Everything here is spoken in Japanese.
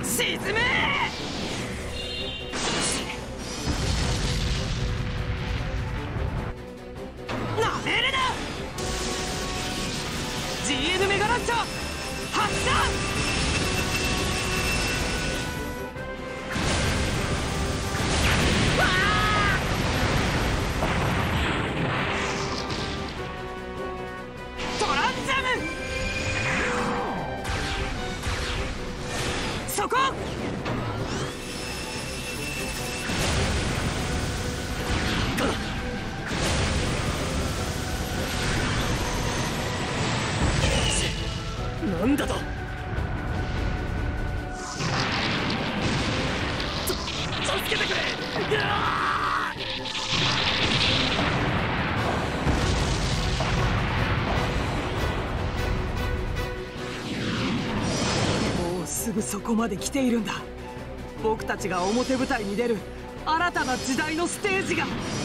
沈め。なめるな。 GN メガランチャー発射。トランジャム。そこ。なんだと。助けてくれ。もうすぐそこまで来ているんだ。僕たちが表舞台に出る新たな時代のステージが。